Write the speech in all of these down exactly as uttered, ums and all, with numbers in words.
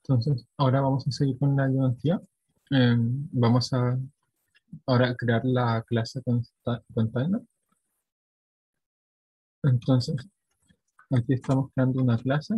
Entonces, ahora vamos a seguir con la ayudantía. Eh, vamos a ahora crear la clase consta- container. Entonces, aquí estamos creando una clase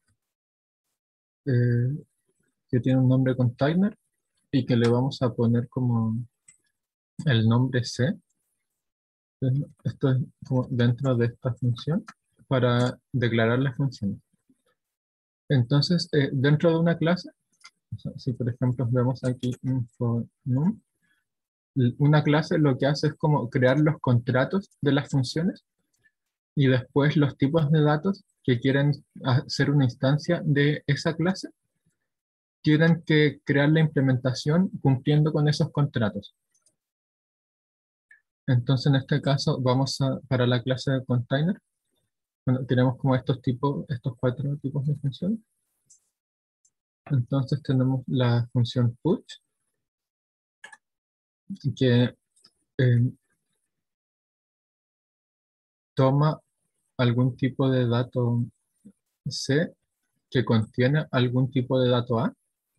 eh, que tiene un nombre container y que le vamos a poner como el nombre C. Entonces, esto es como dentro de esta función para declarar las funciones. Entonces, eh, dentro de una clase, o sea, si por ejemplo vemos aquí info num, l- una clase lo que hace es como crear los contratos de las funciones y después los tipos de datos que quieren hacer una instancia de esa clase tienen que crear la implementación cumpliendo con esos contratos. Entonces, en este caso, vamos a, para la clase de container, bueno, tenemos como estos tipos, estos cuatro tipos de funciones. Entonces, tenemos la función push, que eh, toma algún tipo de dato C que contiene algún tipo de dato A.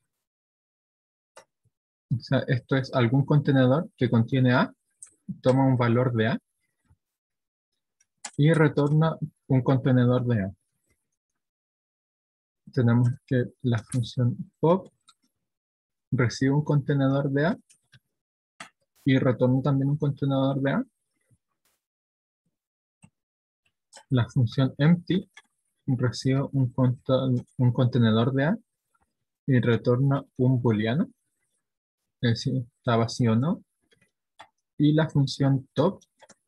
O sea, esto es algún contenedor que contiene A, toma un valor de A y retorna un contenedor de A. Tenemos que la función pop recibe un contenedor de A y retorna también un contenedor de A. La función empty recibe un, conten- un contenedor de A y retorna un booleano, es decir, está vacío o no. Y la función top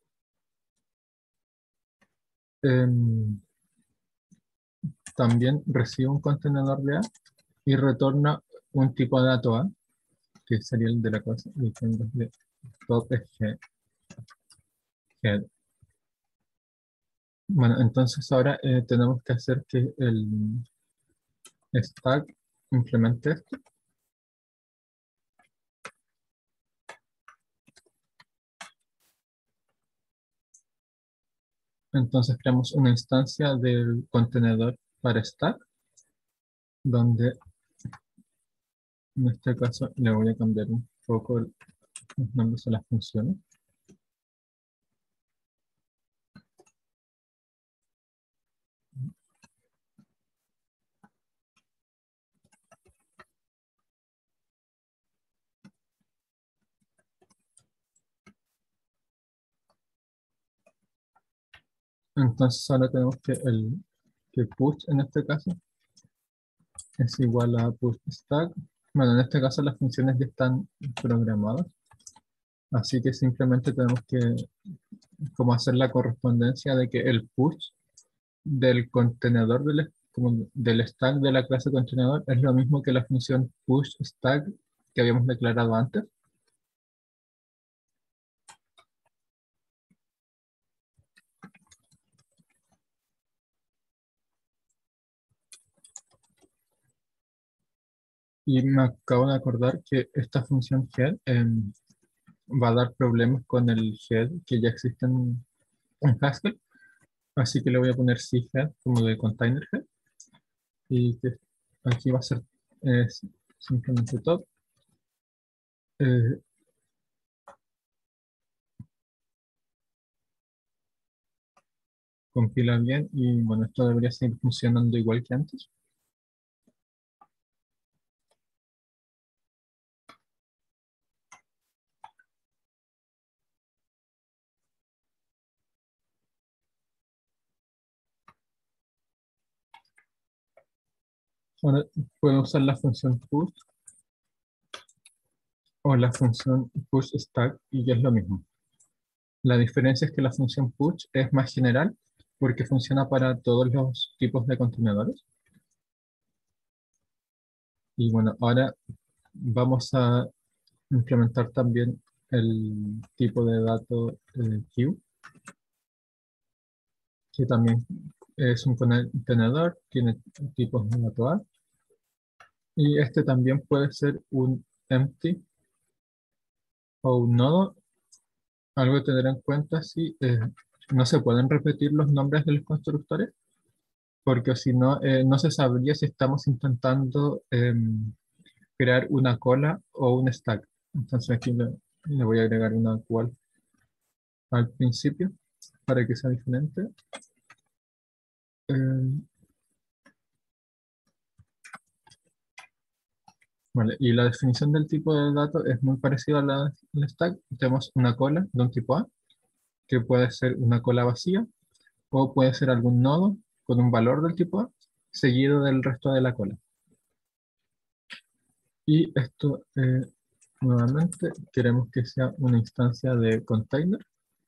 em, también recibe un contenedor de A y retorna un tipo de dato A, que sería el de la clase, y que en vez de top es head. head. Bueno, entonces ahora eh, tenemos que hacer que el stack implemente esto. Entonces creamos una instancia del contenedor para stack, donde en este caso le voy a cambiar un poco el- los nombres de las funciones. Entonces ahora tenemos que el que push en este caso es igual a push stack. Bueno, en este caso las funciones ya están programadas, así que simplemente tenemos que como hacer la correspondencia de que el push del contenedor del, como del stack de la clase contenedor es lo mismo que la función push stack que habíamos declarado antes. Y me acabo de acordar que esta función head em, va a dar problemas con el head que ya existe en, en Haskell. Así que le voy a poner head como de container head. Y que aquí va a ser eh, simplemente top. Eh, compila bien y bueno, esto debería seguir funcionando igual que antes. Ahora puedo usar la función push o la función push stack y es lo mismo. La diferencia es que la función push es más general porque funciona para todos los tipos de contenedores. Y bueno, ahora vamos a implementar también el tipo de dato eh, queue, que también es un contenedor, tiene tipos de dato A. Y este también puede ser un empty o un nodo. Algo a tener en cuenta si no se pueden repetir los nombres de los constructores, porque si no, eh, no se sabría si estamos intentando em, crear una cola o un stack. Entonces aquí le, le voy a agregar una cual al principio para que sea diferente. Em, vale, y la definición del tipo de dato es muy parecida a la del stack. Tenemos una cola de un tipo A, que puede ser una cola vacía o puede ser algún nodo con un valor del tipo A seguido del resto de la cola. Y esto, eh, nuevamente, queremos que sea una instancia de container.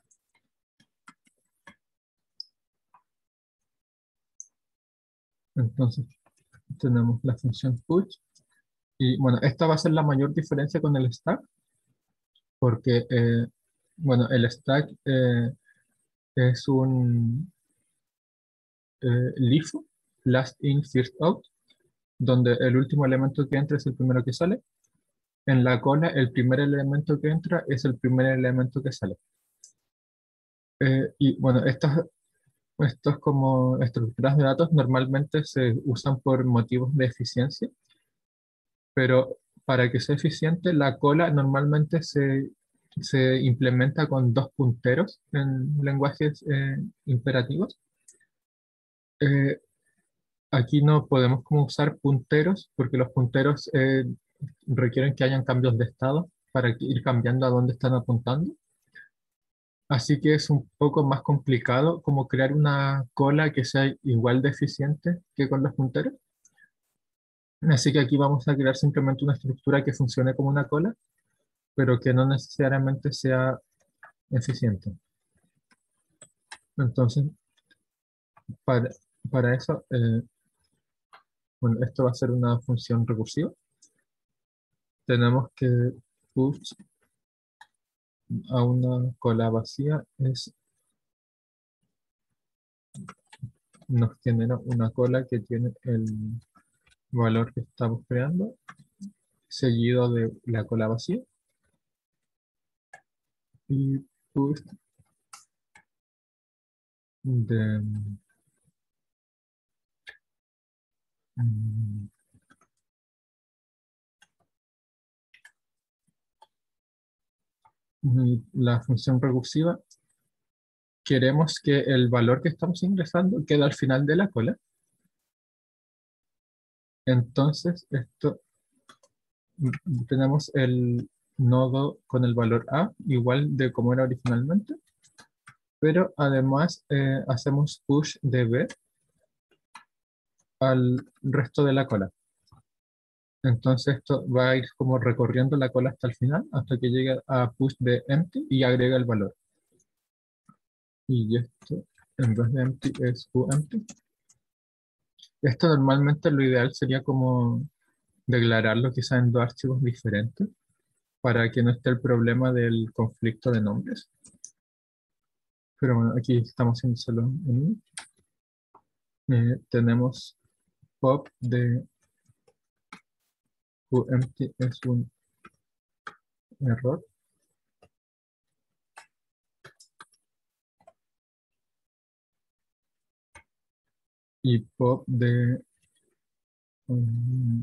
Entonces, tenemos la función push. Y bueno, esta va a ser la mayor diferencia con el stack, porque, eh, bueno, el stack eh, es un eh, LIFO, last in, first out, donde el último elemento que entra es el primero que sale. En la cola, el primer elemento que entra es el primer elemento que sale. Eh, y bueno, estas, estos como estructuras de datos normalmente se usan por motivos de eficiencia, pero para que sea eficiente, la cola normalmente se, se implementa con dos punteros en lenguajes eh, imperativos. Eh, Aquí no podemos como usar punteros porque los punteros eh, requieren que hayan cambios de estado para que- ir cambiando a dónde están apuntando. Así que es un poco más complicado como crear una cola que sea igual de eficiente que con los punteros. Así que aquí vamos a crear simplemente una estructura que funcione como una cola, pero que no necesariamente sea eficiente. Entonces, para, para eso, eh, bueno, esto va a ser una función recursiva. Tenemos que push a una cola vacía es, nos genera una cola que tiene el valor que estamos creando, seguido de la cola vacía. Y push de mm, mm, la función recursiva, queremos que el valor que estamos ingresando quede al final de la cola. Entonces, esto mm, tenemos el nodo con el valor A, igual de como era originalmente, pero además eh, hacemos push de B al resto de la cola. Entonces esto va a ir como recorriendo la cola hasta el final, hasta que llegue a push de empty y agrega el valor. Y esto, en vez de empty, es empty. Esto normalmente lo ideal sería como declararlo quizás en dos archivos diferentes para que no esté el problema del conflicto de nombres. Pero bueno, aquí estamos haciendo solo en uno. Eh, tenemos pop de empty es un error. Y pop de um,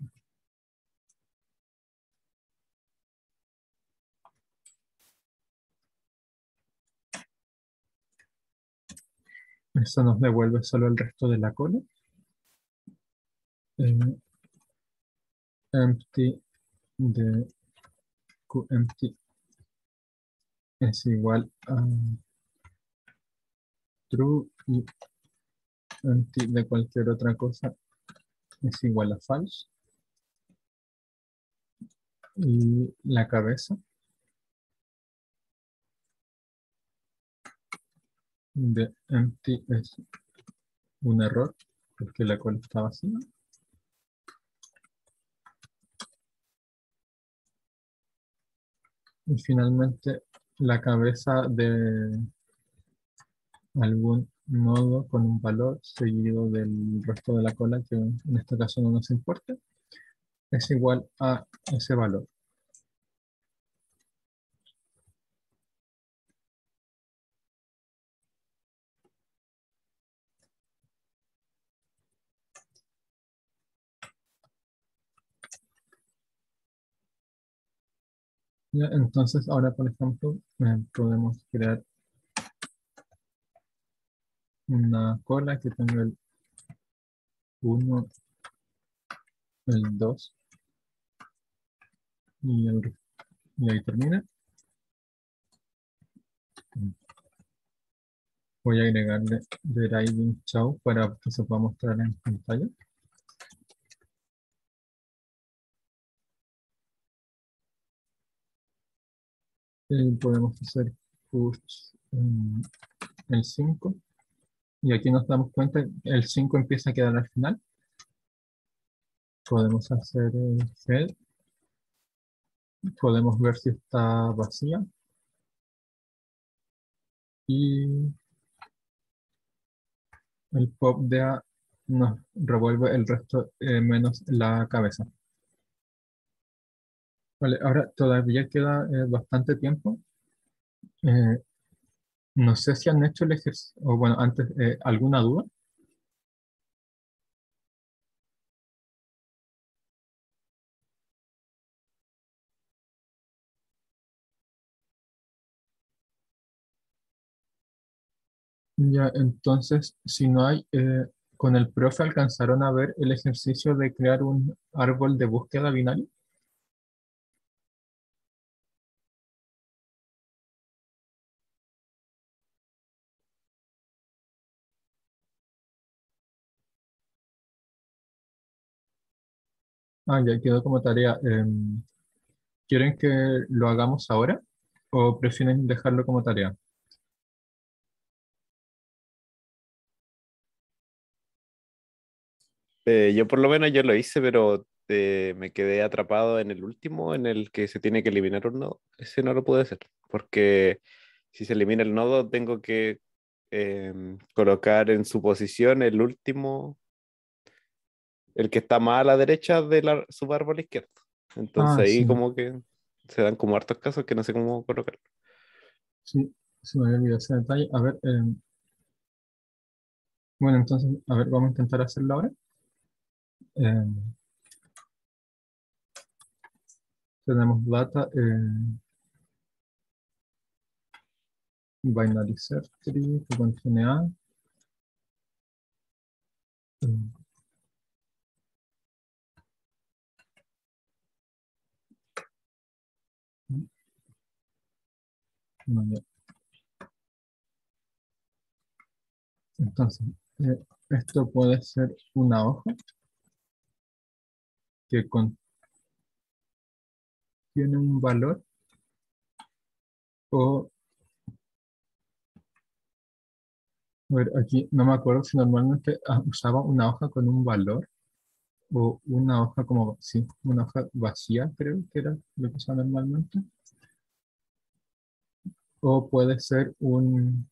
eso nos devuelve solo el resto de la cola. Eh, empty de empty es igual a true y empty de cualquier otra cosa es igual a false. Y la cabeza de empty es un error porque la cola está vacía. Y finalmente la cabeza de algún nodo con un valor seguido del resto de la cola, que en este caso no nos importa, es igual a ese valor. Ya, entonces, ahora, por ejemplo, eh, podemos crear una cola que tenga el uno, el dos y, el, y ahí termina. Voy a agregarle Driving Show para que se pueda mostrar en pantalla. Y podemos hacer push en el cinco. Y aquí nos damos cuenta que el cinco empieza a quedar al final. Podemos hacer el head. Podemos ver si está vacía. Y el pop de A nos revuelve el resto eh, menos la cabeza. Vale, ahora todavía queda eh, bastante tiempo. Eh, no sé si han hecho el ejercicio, o bueno, antes, eh, ¿alguna duda? Ya, entonces, si no hay, eh, con el profe alcanzaron a ver el ejercicio de crear un árbol de búsqueda binario. Ah, ya quedó como tarea. Em, ¿quieren que lo hagamos ahora o prefieren dejarlo como tarea? Eh, yo por lo menos yo lo hice, pero eh, me quedé atrapado en el último, en el que se tiene que eliminar un nodo. Ese no lo pude hacer, porque si se elimina el nodo, tengo que em, colocar en su posición el último, el que está más a la derecha de la subárbol izquierdo. Entonces Ah, ahí sí, como que se dan como hartos casos que no sé cómo colocar. sí, se me había olvidado ese detalle. A ver, em, bueno, entonces, a ver, vamos a intentar hacerlo ahora. Em, tenemos data, em, binary search tree que contiene A. em, no, ya. Entonces, eh, esto puede ser una hoja que contiene un valor o, a ver, aquí no me acuerdo si normalmente ah, usaba una hoja con un valor o una hoja como, sí, una hoja vacía, creo que era lo que usaba normalmente. O puede ser un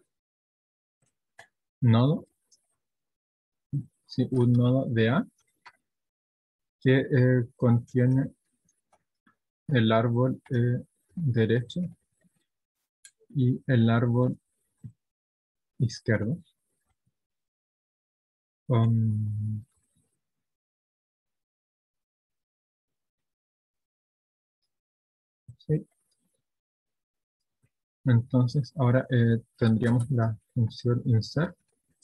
nodo, sí, un nodo de A que eh, contiene el árbol eh, derecho y el árbol izquierdo. Um, sí. Entonces, ahora eh, tendríamos la función insert,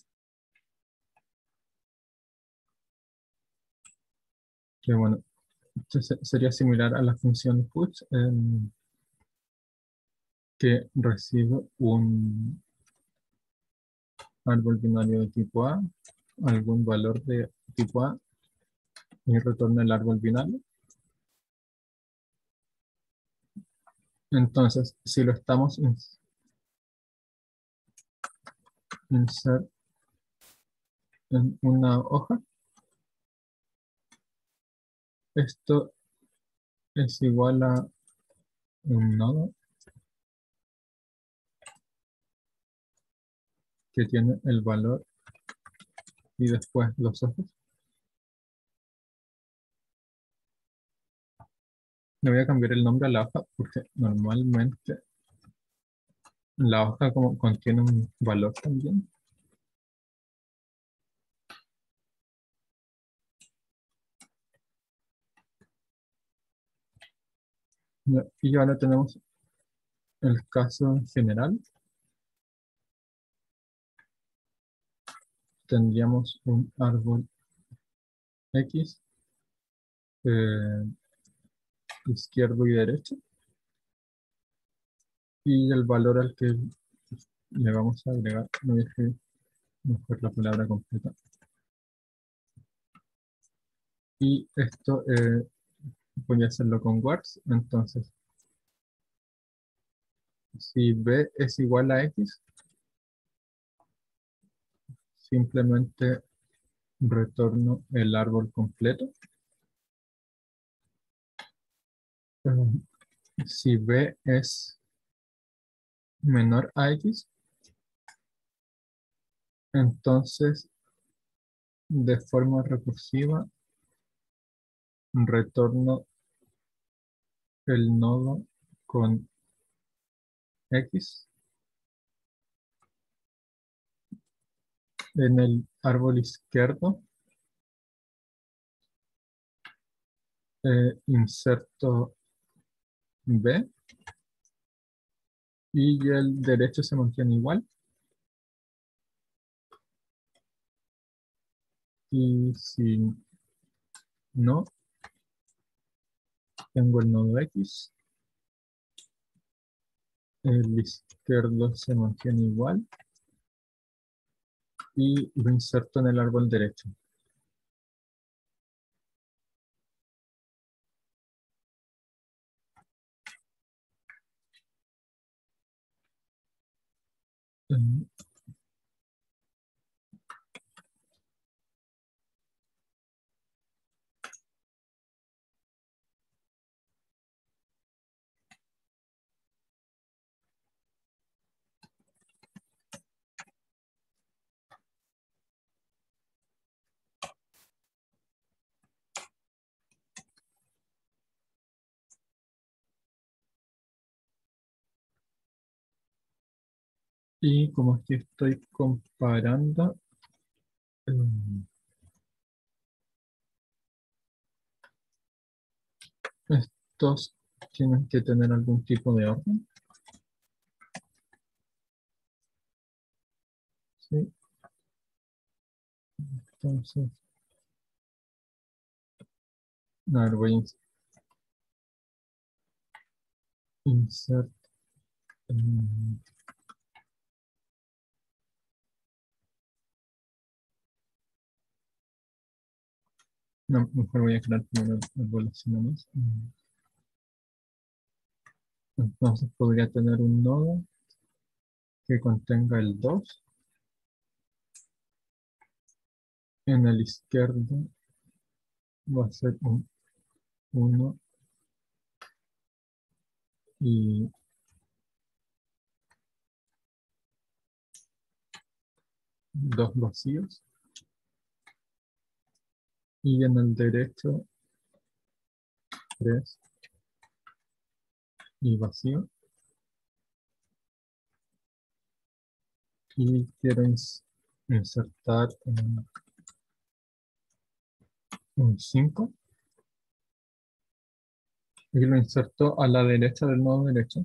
que bueno, esto se- sería similar a la función push, em, que recibe un árbol binario de tipo A, algún valor de tipo A y retorna el árbol binario. Entonces, si lo estamos ins- insert en una hoja, esto es igual a un nodo que tiene el valor y después los ojos. Le voy a cambiar el nombre a la hoja porque normalmente la hoja como contiene un valor también. Ya, y ahora tenemos el caso general. Tendríamos un árbol X, eh, izquierdo y derecho, y el valor al que le vamos a agregar, no dije mejor la palabra completa. Y esto eh, voy a hacerlo con words, entonces si b es igual a x, simplemente retorno el árbol completo. Eh, si b es menor a x, entonces de forma recursiva retorno el nodo con x en el árbol izquierdo. Eh, inserto b y el derecho se mantiene igual. Y si no, tengo el nodo x, el izquierdo se mantiene igual y lo inserto en el árbol derecho. Eh, Y como aquí estoy comparando, eh, estos tienen que tener algún tipo de orden. ¿Sí? Entonces, a ver, voy a ins- insert. mm, No, mejor voy a crear primero el árbol así nomás. Mm, Entonces podría tener un nodo que contenga el dos. En el izquierdo va a ser un uno y dos vacíos. Y en el derecho, tres y vacío. Y quiero ins- insertar un, un cinco. Y lo inserto a la derecha del nodo derecho.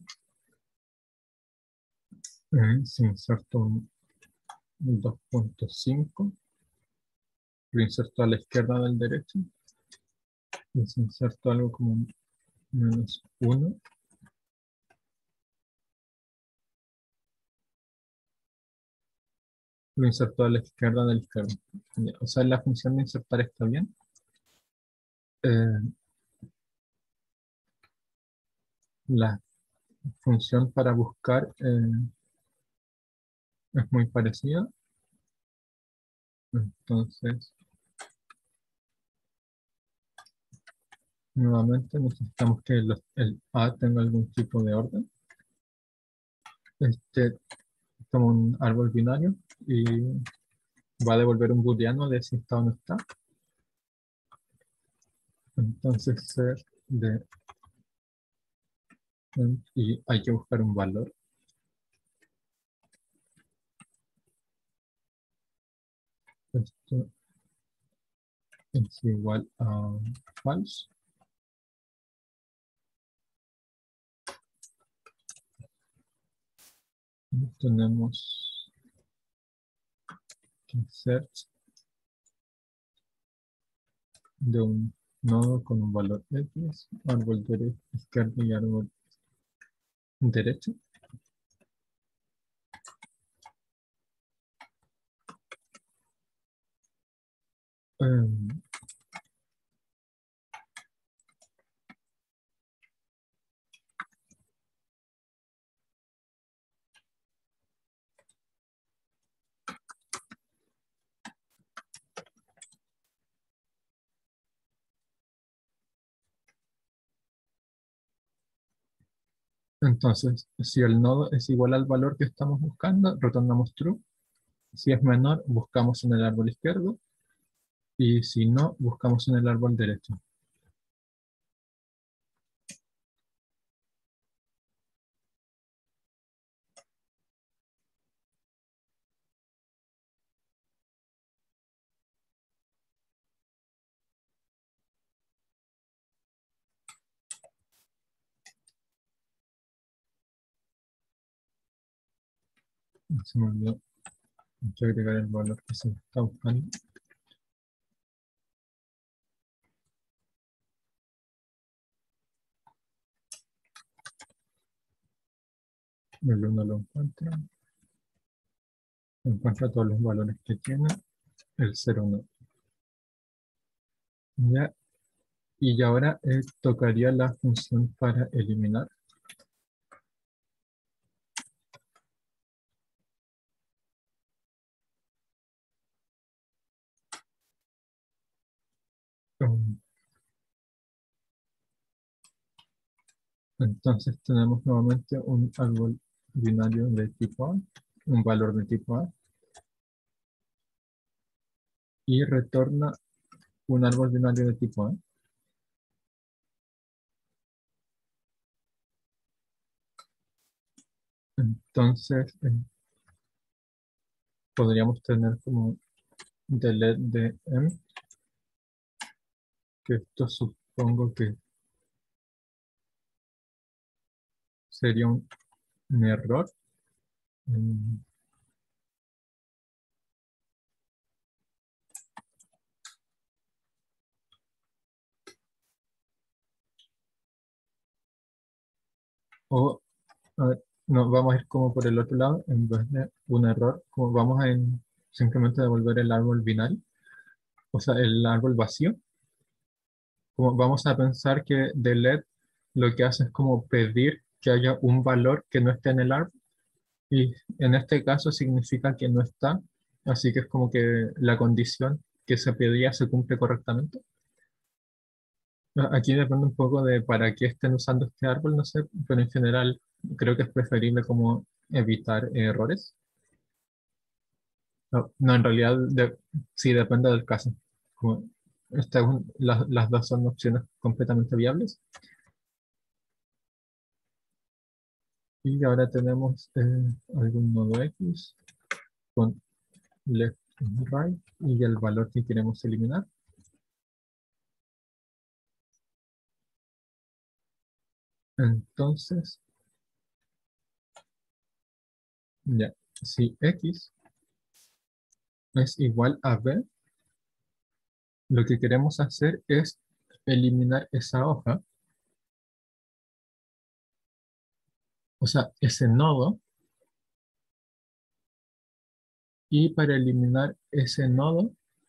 Eh, si inserto un dos punto cinco, lo inserto a la izquierda del derecho. Y si inserto algo como un menos uno, lo inserto a la izquierda del izquierdo. Ya, o sea, la función de insertar está bien. Eh, la función para buscar eh, es muy parecida. Entonces, nuevamente necesitamos que los- el A tenga algún tipo de orden. Este como un árbol binario y va a devolver un booleano de si está o no está. Entonces ser de y hay que buscar un valor. Esto es igual a false. tenemos que search de un nodo con un valor X, árbol derecho, izquierdo y árbol derecho. Em, entonces, si el nodo es igual al valor que estamos buscando, retornamos true. Si es menor, buscamos en el árbol izquierdo. Y si no, buscamos en el árbol derecho. Se me olvidó. Hay que agregar el valor que se está buscando. El uno lo encuentra. Encuentra todos los valores que tiene. El cero no. Ya. Y ahora eh, tocaría la función para eliminar. Um, Entonces tenemos nuevamente un árbol binario de tipo A, un valor de tipo A, y retorna un árbol binario de tipo A. Entonces eh, podríamos tener como delete de m, que esto supongo que sería un, un error. Mm, O a ver, no, vamos a ir como por el otro lado, en vez de un error, como vamos a en- simplemente devolver el árbol binario, o sea, el árbol vacío. Como vamos a pensar que delete lo que hace es como pedir que haya un valor que no esté en el árbol, y en este caso significa que no está, así que es como que la condición que se pedía se cumple correctamente. Aquí depende un poco de para qué estén usando este árbol, no sé, pero en general creo que es preferible como evitar errores. No, no, en realidad de- sí depende del caso. Como esta es un- las, las dos son opciones completamente viables. Y ahora tenemos eh, algún nodo X con left y right y el valor que queremos eliminar. Entonces, ya, si X es igual a B, lo que queremos hacer es eliminar esa hoja, o sea, ese nodo, y para eliminar ese nodo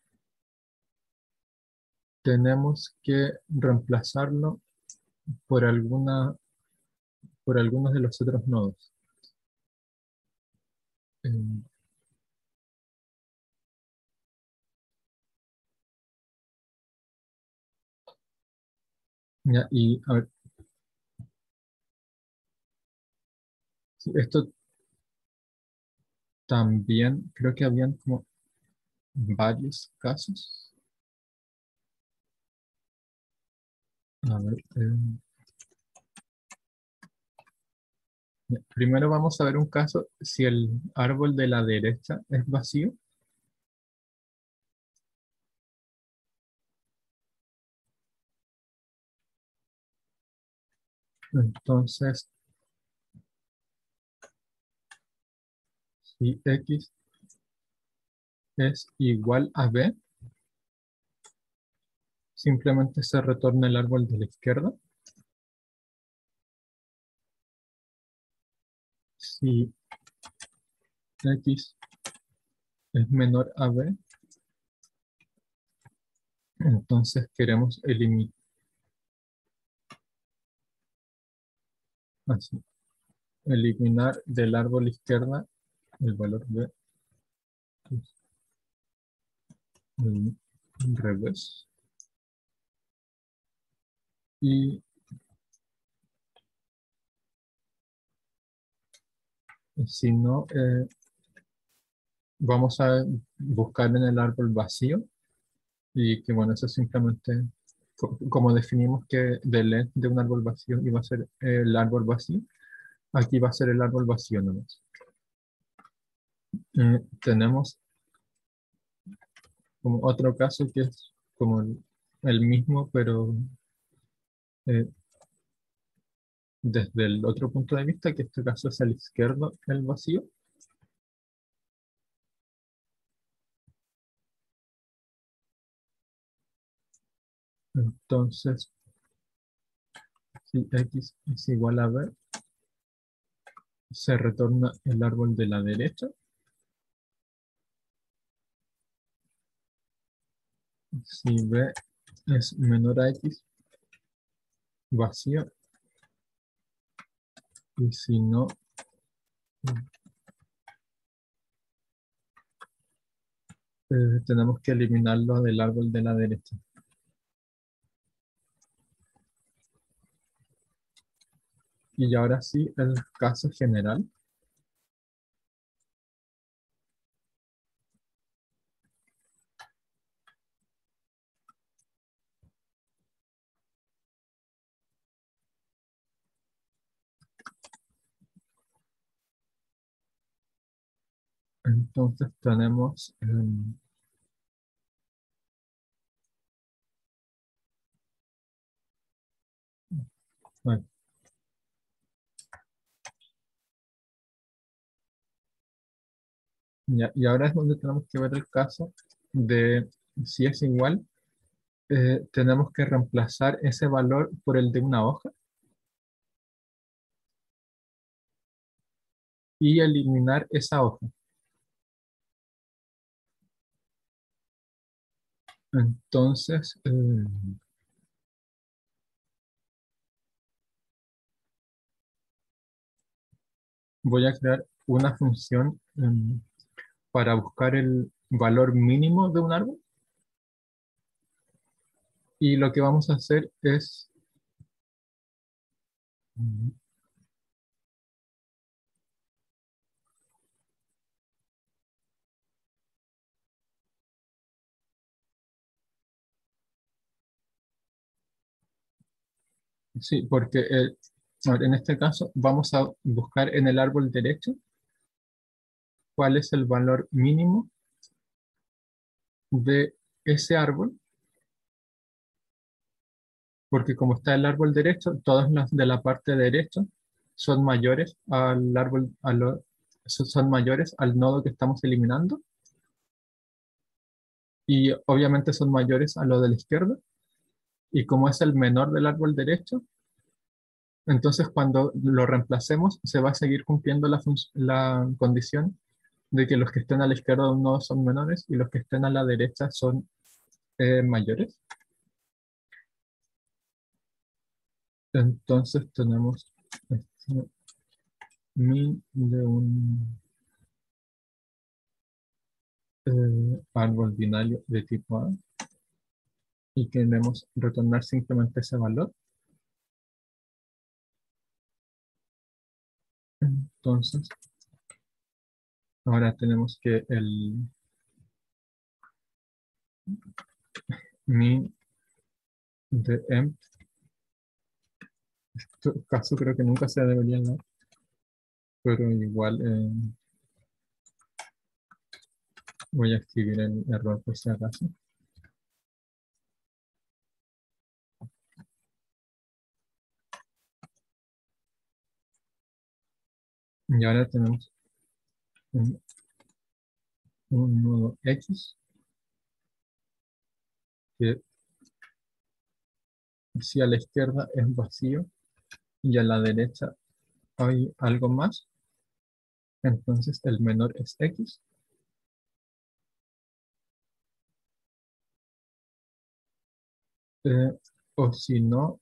tenemos que reemplazarlo por alguna, por algunos de los otros nodos. Eh, ya, y a ver, sí, esto también creo que habían como varios casos. A ver, eh, ya, primero vamos a ver un caso si el árbol de la derecha es vacío. Entonces Si X es igual a B, simplemente se retorna el árbol de la izquierda. Si X es menor a B, entonces queremos elimi- así, eliminar del árbol izquierda el valor B, pues, el revés. Y si no, eh, vamos a buscar en el árbol vacío. Y que bueno, eso simplemente, co- como definimos que del length de un árbol vacío iba a ser el árbol vacío, aquí va a ser el árbol vacío nomás. Eh, tenemos como otro caso que es como el, el mismo, pero eh, desde el otro punto de vista, que este caso es el izquierdo, el vacío. Entonces, si X es igual a B, se retorna el árbol de la derecha. Si B es menor a X, vacío. Y si no, eh, tenemos que eliminarlo del árbol de la derecha. Y ahora sí, el caso general. Entonces tenemos, em, bueno, ya- y ahora es donde tenemos que ver el caso de si es igual, eh, tenemos que reemplazar ese valor por el de una hoja y eliminar esa hoja. Entonces, eh, voy a crear una función em, para buscar el valor mínimo de un árbol y lo que vamos a hacer es, mm, sí, porque eh, a ver, en este caso vamos a buscar en el árbol derecho cuál es el valor mínimo de ese árbol, porque como está el árbol derecho, todas las de la parte derecha son mayores al árbol, a lo- so- son mayores al nodo que estamos eliminando y obviamente son mayores a lo de la izquierda. Y como es el menor del árbol derecho, entonces cuando lo reemplacemos se va a seguir cumpliendo la, func- la condición de que los que estén a la izquierda de un nodo son menores y los que estén a la derecha son eh, mayores. Entonces tenemos este min de un eh, árbol binario de tipo A y queremos retornar simplemente ese valor. Entonces, ahora tenemos que el min de emp, este caso creo que nunca se debería dar, pero igual eh, voy a escribir el error por si acaso. Y ahora tenemos un, un nodo X, que si a la izquierda es vacío y a la derecha hay algo más, entonces el menor es X. Eh, o si no,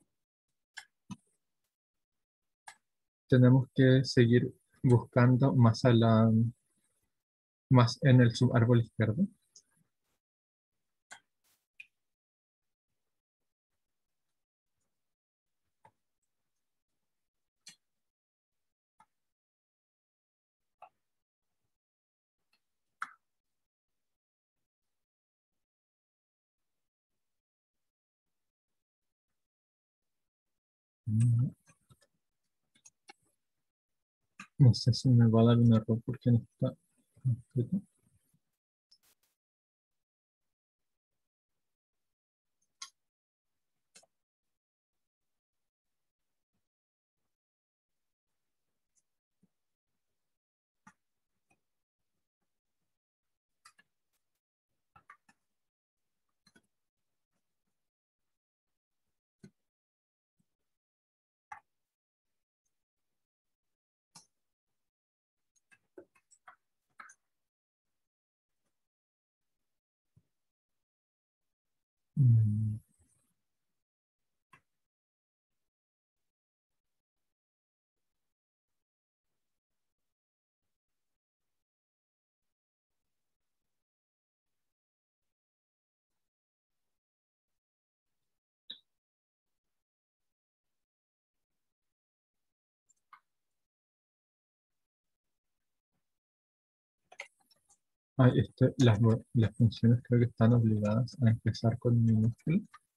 tenemos que seguir buscando más a la más en el subárbol izquierdo. Mm, No sé si me va a dar un error porque no está escrito. Mm, ah, este, las, vo- las funciones creo que están obligadas a empezar con minúscula.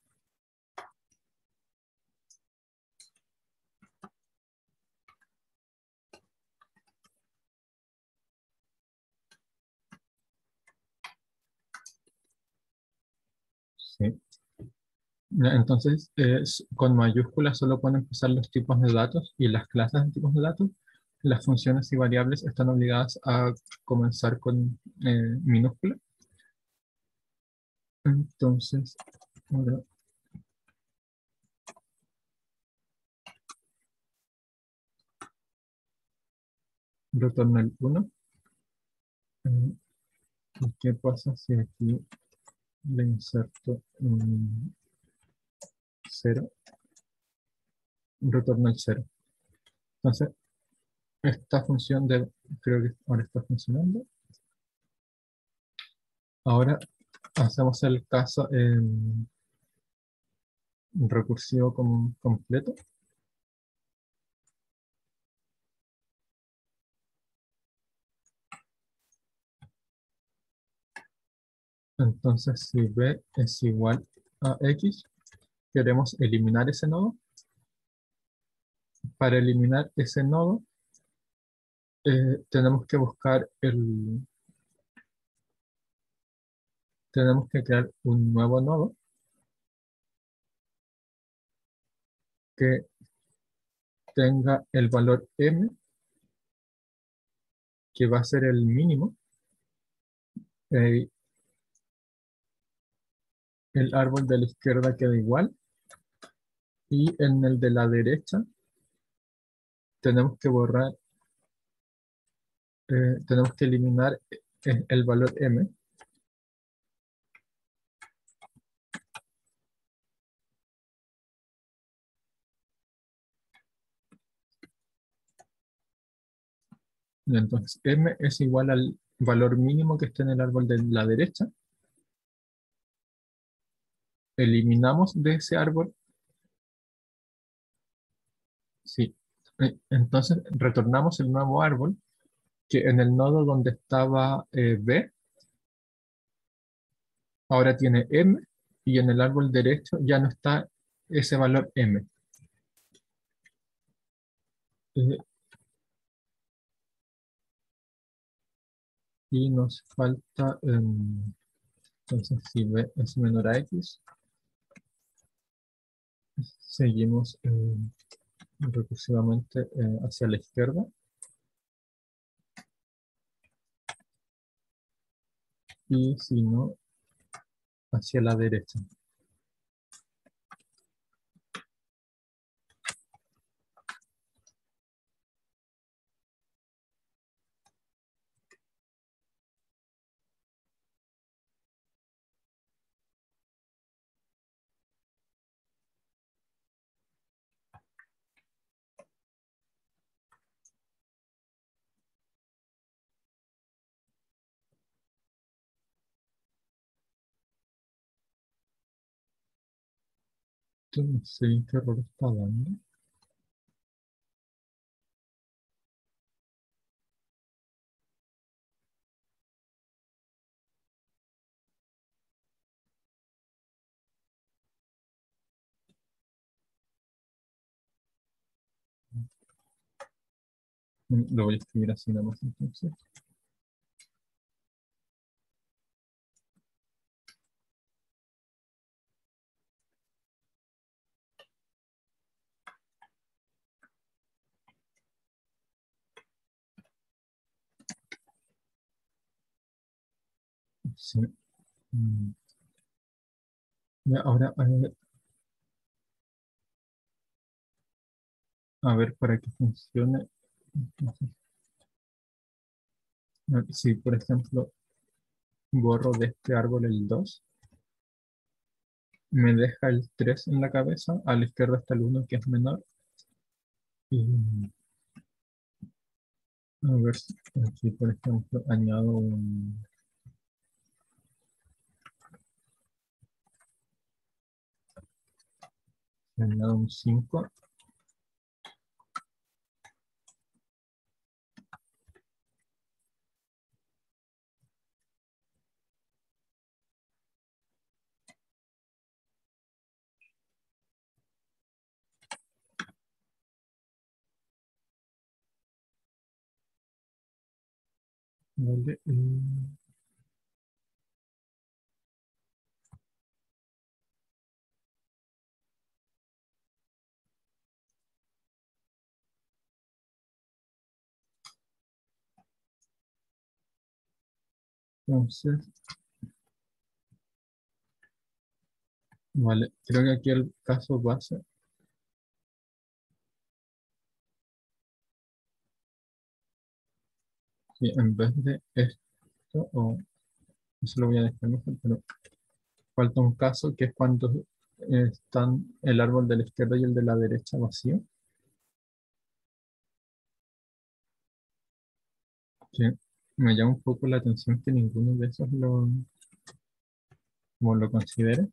Sí. Entonces, eh, s- con mayúsculas solo pueden empezar los tipos de datos y las clases de tipos de datos. Las funciones y variables están obligadas a comenzar con eh, minúscula. Entonces, ahora retorno el uno. ¿Y qué pasa si aquí le inserto un cero? Retorno el cero. Entonces, esta función de, creo que ahora está funcionando. Ahora hacemos el caso en recursivo com- completo. Entonces, si B es igual a X, queremos eliminar ese nodo. Para eliminar ese nodo, eh, tenemos que buscar el, tenemos que crear un nuevo nodo que tenga el valor M, que va a ser el mínimo. Eh, el árbol de la izquierda queda igual y en el de la derecha tenemos que borrar, eh, tenemos que eliminar el, el valor M. Entonces M es igual al valor mínimo que está en el árbol de la derecha. Eliminamos de ese árbol. Sí. Eh, Entonces retornamos el nuevo árbol que en el nodo donde estaba eh, B, ahora tiene M y en el árbol derecho ya no está ese valor M. Eh, y nos falta, em, entonces si B es menor a X, seguimos em, recursivamente eh, hacia la izquierda. y si no, hacia la derecha. No sé qué error está dando. Mm, Lo voy a escribir así nada más entonces. Sí. Mm, Ya, ahora, a ver, a ver, para que funcione. Entonces, a ver, si, por ejemplo, borro de este árbol el dos, me deja el tres en la cabeza, a la izquierda está el uno que es menor. Y a ver si aquí, por ejemplo, añado un, añado un cinco. ¿Vale? Y entonces, vale, creo que aquí el caso base, y en vez de esto, o eso lo voy a dejar mejor, pero falta un caso que es cuando eh, están el árbol de la izquierda y el de la derecha vacío, que me llama un poco la atención que ninguno de esos lo, como lo considere.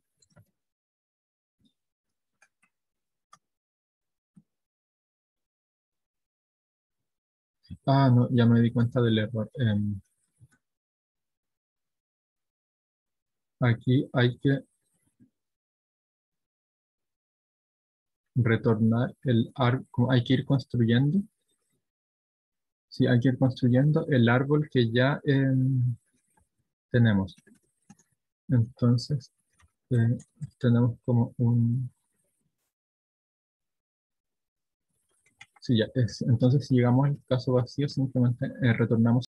Ah, no, ya me di cuenta del error. Em, aquí hay que retornar el árbol, hay que ir construyendo. Sí, hay que ir construyendo el árbol que ya em, tenemos. Entonces, eh, tenemos como un... Sí, ya es. Entonces, si llegamos al caso vacío, simplemente eh, retornamos